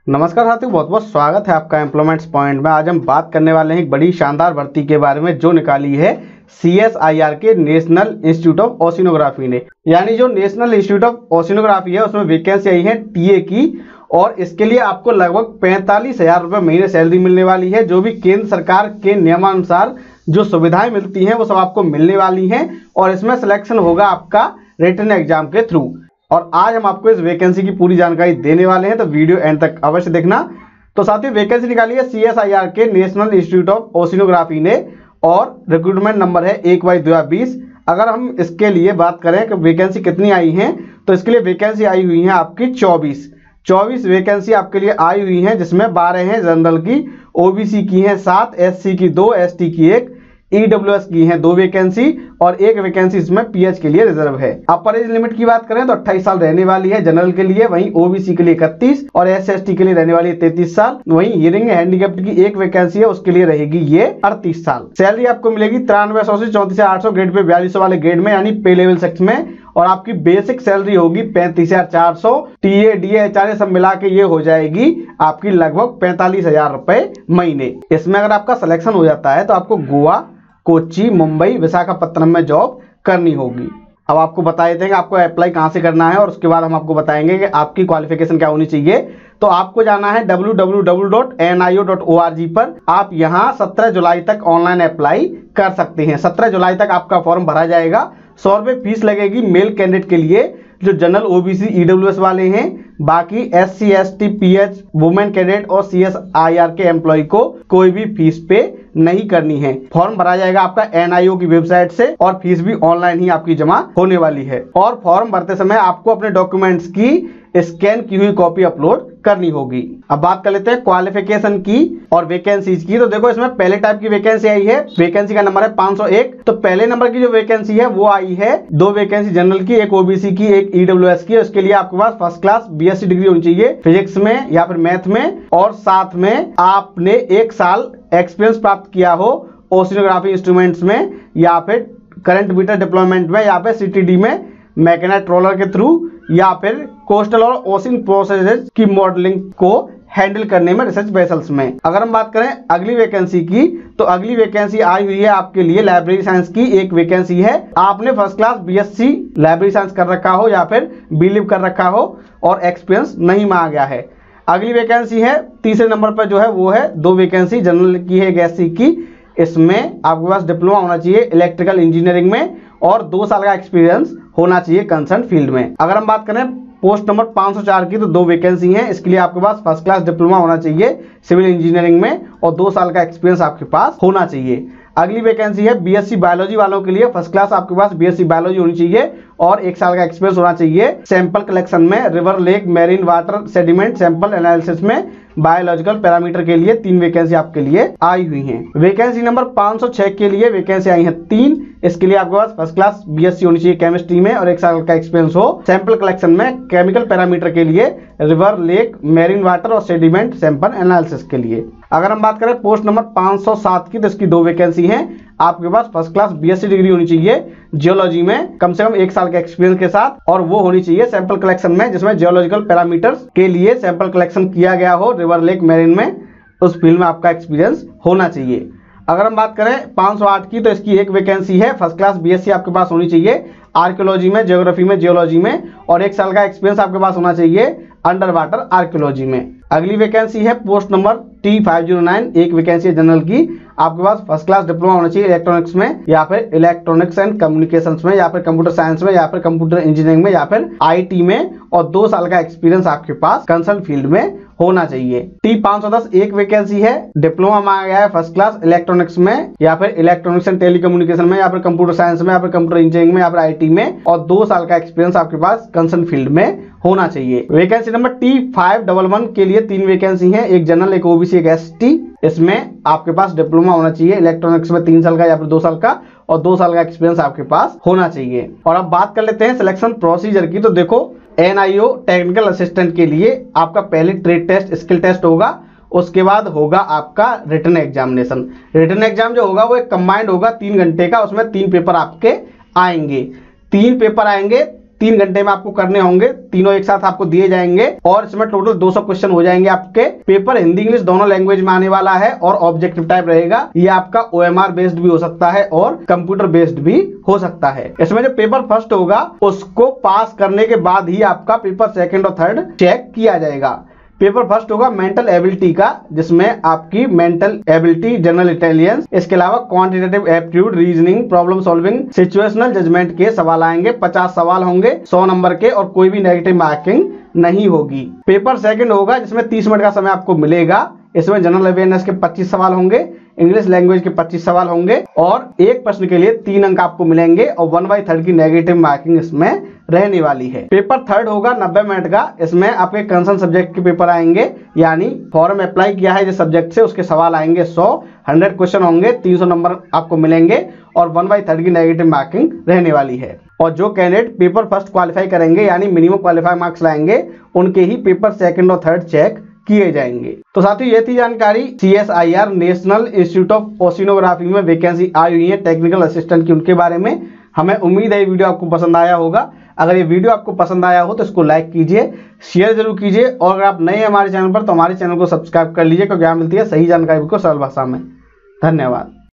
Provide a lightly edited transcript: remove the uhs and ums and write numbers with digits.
नमस्कार साथियों, बहुत बहुत स्वागत है आपका एम्प्लॉयमेंट्स पॉइंट में। आज हम बात करने वाले हैं एक बड़ी शानदार भर्ती के बारे में जो निकाली है CSIR के नेशनल इंस्टीट्यूट ऑफ ओशिनोग्राफी ने। यानी जो नेशनल इंस्टीट्यूट ऑफ ओशिनोग्राफी है उसमें वैकेंसी आई है टीए की, और इसके लिए आपको लगभग 45,000 रुपये महीने सैलरी मिलने वाली है। जो भी केंद्र सरकार के नियमानुसार जो सुविधाएं मिलती हैं वो सब आपको मिलने वाली हैं, और इसमें सिलेक्शन होगा आपका रिटन एग्जाम के थ्रू। और आज हम आपको इस वैकेंसी की पूरी जानकारी देने वाले हैं, तो वीडियो एंड तक अवश्य देखना। तो साथियों, वैकेंसी निकाली है CSIR के नेशनल इंस्टीट्यूट ऑफ ओशिनोग्राफी ने, और रिक्रूटमेंट नंबर है 1/2020। अगर हम इसके लिए बात करें कि वैकेंसी कितनी आई हैं, तो इसके लिए वैकेंसी आई हुई है आपकी 24 वैकेंसी आपके लिए आई हुई हैं, जिसमें 12 हैं जनरल की, OBC की हैं 7, SC की 2, ST की 1, EWS की हैं 2 वैकेंसी, और 1 वैकेंसी इसमें PH के लिए रिजर्व है। अपर एज लिमिट की बात करें तो 28 साल रहने वाली है जनरल के लिए, वहीं OBC के लिए 31 और SC/ST के लिए रहने वाली है 33 साल। वहीं हियरिंग हैंडीकैप्ड की 1 वैकेंसी है, उसके लिए रहेगी ये 38 साल। सैलरी आपको मिलेगी 9300 से 34,800 ग्रेड पे 4200 वाले ग्रेड में, यानी पे लेवल सेक्शन में। और आपकी बेसिक सैलरी होगी 35,400, TA DA HRA सब मिला के ये हो जाएगी आपकी लगभग 45,000 रुपए महीने। इसमें अगर आपका सिलेक्शन हो जाता है तो आपको गोवा, कोच्चि, मुंबई, विशाखापत्तनम में जॉब करनी होगी। अब आपको बता देते हैं कि आपको अप्लाई कहाँ से करना है, और उसके बाद हम आपको बताएंगे कि आपकी क्वालिफिकेशन क्या होनी चाहिए। तो आपको जाना है www.nio.org पर। आप यहाँ 17 जुलाई तक ऑनलाइन अप्लाई कर सकते हैं। 17 जुलाई तक आपका फॉर्म भरा जाएगा। 100 रुपये फीस लगेगी मेल कैंडिडेट के लिए जो जनरल, OBC, EWS वाले हैं। बाकी SC ST PH women candidate और CSIR के एम्प्लॉय को कोई भी फीस पे नहीं करनी है। फॉर्म भरा जाएगा आपका NIO की वेबसाइट से, और फीस भी ऑनलाइन ही आपकी जमा होने वाली है। और फॉर्म भरते समय आपको अपने डॉक्यूमेंट्स की स्कैन की हुई कॉपी अपलोड करनी होगी। अब बात कर लेते हैं क्वालिफिकेशन की और वैकेंसीज की। तो देखो, इसमें पहले टाइप की वैकेंसी आई है, वैकेंसी का नंबर है 501। तो पहले नंबर की जो वैकेंसी है वो आई है 2 वैकेंसी जनरल की, 1 OBC की, 1 EWS की। उसके लिए आपके पास फर्स्ट क्लास BSc डिग्री होनी चाहिए फिजिक्स में या फिर मैथ में, और साथ में आपने 1 साल एक्सपीरियंस प्राप्त किया हो ओशिनोग्राफी इंस्ट्रूमेंट्स में, या फिर करंट मीटर डिप्लॉयमेंट में, या फिर CTD में मैकेनाइट रोलर के थ्रू, या फिर कोस्टल और ओशन प्रोसेसेस की मॉडलिंग को हैंडल करने में रिसर्च वेसल्स में। अगर हम बात करें अगली वैकेंसी की, तो अगली वैकेंसी आई हुई है आपके लिए लाइब्रेरी साइंस की 1 वैकेंसी है। आपने first class BSc library science कर रखा हो या फिर BLib कर रखा हो और एक्सपीरियंस नहीं मांगा गया है। अगली वैकेंसी है तीसरे नंबर पर जो है वो है 2 वैकेंसी जनरल की है, 1 SC की। इसमें आपके पास डिप्लोमा होना चाहिए इलेक्ट्रिकल इंजीनियरिंग में, और 2 साल का एक्सपीरियंस होना चाहिए कंसर्न फील्ड में। अगर हम बात करें पोस्ट नंबर 504 की, तो 2 वैकेंसी हैं। इसके लिए आपके पास फर्स्ट क्लास डिप्लोमा होना चाहिए सिविल इंजीनियरिंग में, और 2 साल का एक्सपीरियंस आपके पास होना चाहिए। अगली वैकेंसी है BSc बायोलॉजी वालों के लिए। फर्स्ट क्लास आपके पास BSc बायोलॉजी होनी चाहिए और 1 साल का एक्सपीरियंस होना चाहिए सैंपल कलेक्शन में, river, lake, marine water sediment sample analysis में, बायोलॉजिकल पैरामीटर के लिए 3 वैकेंसी आपके लिए आई हुई हैं। वैकेंसी नंबर 506 के लिए वैकेंसी आई है 3। इसके लिए आपके पास फर्स्ट क्लास BSc होनी चाहिए केमिस्ट्री में और 1 साल का एक्सपीरियंस हो सैंपल कलेक्शन में, केमिकल पैरामीटर के लिए, रिवर, लेक, मेरीन वाटर और सेडिमेंट सैंपल एनालिसिस के लिए। अगर हम बात करें पोस्ट नंबर 507 की, तो इसकी 2 वैकेंसी हैं। आपके पास फर्स्ट क्लास BSc डिग्री होनी चाहिए जियोलॉजी में कम से कम 1 साल के एक्सपीरियंस के साथ, और वो होनी चाहिए सैंपल कलेक्शन में, जिसमें जियोलॉजिकल पैरामीटर्स के लिए सैंपल कलेक्शन किया गया हो रिवर, लेक, मेरीन में, उस फील्ड में आपका एक्सपीरियंस होना चाहिए। अगर हम बात करें 508 की, तो इसकी 1 वैकेंसी है। फर्स्ट क्लास BSc आपके पास होनी चाहिए आर्कियोलॉजी में, ज्योग्राफी में, जियोलॉजी में, और 1 साल का एक्सपीरियंस आपके पास होना चाहिए अंडर वाटर आर्कियोलॉजी में। अगली वैकेंसी है पोस्ट नंबर T509, 1 वैकेंसी है जनरल की। आपके पास फर्स्ट क्लास डिप्लोमा होना चाहिए इलेक्ट्रॉनिक्स में, या फिर इलेक्ट्रॉनिक्स एंड कम्युनिकेशंस में, या फिर कंप्यूटर साइंस में, या फिर कंप्यूटर इंजीनियरिंग में, या फिर IT में, और 2 साल का एक्सपीरियंस आपके पास कंसर्न फील्ड में होना चाहिए। T510, 1 वैकेंसी है, डिप्लोमा मांगा गया है फर्स्ट क्लास इलेक्ट्रॉनिक्स में, या फिर इलेक्ट्रॉनिक्स एंड टेलीकम्युनिकेशन में, या फिर कंप्यूटर साइंस में, या फिर कंप्यूटर इंजीनियरिंग में, या फिर IT में, और 2 साल का एक्सपीरियंस आपके पास कंसर्न फील्ड में होना चाहिए। वैकेंसी नंबर T511 के लिए 3 वैकेंसी हैं, 1 जनरल, 1 OBC, 1 ST। इसमें आपके पास डिप्लोमा होना चाहिए इलेक्ट्रॉनिक्स में 3 साल का या फिर 2 साल का, और 2 साल का एक्सपीरियंस आपके पास होना चाहिए। और अब बात कर लेते हैं सिलेक्शन प्रोसीजर की। तो देखो, NIO टेक्निकल असिस्टेंट के लिए आपका पहले ट्रेड टेस्ट, स्किल टेस्ट होगा, उसके बाद होगा आपका रिटन एग्जामिनेशन। रिटन एग्जाम जो होगा वो एक कंबाइंड होगा 3 घंटे का, उसमें 3 पेपर आपके आएंगे। 3 पेपर आएंगे 3 घंटे में आपको करने होंगे, तीनों एक साथ आपको दिए जाएंगे और इसमें टोटल 200 क्वेश्चन हो जाएंगे आपके। पेपर हिंदी इंग्लिश दोनों लैंग्वेज में आने वाला है और ऑब्जेक्टिव टाइप रहेगा। ये आपका OMR बेस्ड भी हो सकता है और कंप्यूटर बेस्ड भी हो सकता है। इसमें जो पेपर फर्स्ट होगा उसको पास करने के बाद ही आपका पेपर सेकंड और थर्ड चेक किया जाएगा। पेपर फर्स्ट होगा मेंटल एबिलिटी का, जिसमें आपकी मेंटल एबिलिटी, जनरल इंटेलिजेंस, इसके अलावा quantitative aptitude, reasoning, problem solving, situational judgement के सवाल आएंगे। 50 सवाल होंगे 100 नंबर के और कोई भी नेगेटिव मार्किंग नहीं होगी। पेपर सेकंड होगा जिसमें 30 मिनट का समय आपको मिलेगा। इसमें जनरल अवेयरनेस के 25 सवाल होंगे, इंग्लिश लैंग्वेज के 25 सवाल होंगे और एक प्रश्न के लिए 3 अंक आपको मिलेंगे और 1/3 की नेगेटिव मार्किंग इसमें रहने वाली है। पेपर थर्ड होगा 90 मिनट का। इसमें आपके कंसर्न सब्जेक्ट के पेपर आएंगे, यानी फॉर्म अप्लाई किया है जिस सब्जेक्ट से उसके सवाल आएंगे 100 क्वेश्चन होंगे, 300 नंबर आपको मिलेंगे और 1/3 की नेगेटिव मार्किंग रहने वाली है। और जो कैंडिडेट पेपर फर्स्ट क्वालिफाई करेंगे यानी मिनिमम क्वालिफाई मार्क्स लाएंगे, उनके ही पेपर सेकंड और थर्ड चेक किए जाएंगे। तो साथियों ये थी जानकारी CSIR national institute of oceanography में वैकेंसी आई हुई है टेक्निकल असिस्टेंट की, उनके बारे में। हमें उम्मीद है ये वीडियो आपको पसंद आया होगा। अगर ये वीडियो आपको पसंद आया हो तो इसको लाइक कीजिए, शेयर जरूर कीजिए और अगर आप नए हैं हमारे चैनल पर तो हमारे चैनल को सब्सक्राइब कर लीजिए, क्योंकि यहाँ मिलती है सही जानकारी को सरल भाषा में। धन्यवाद।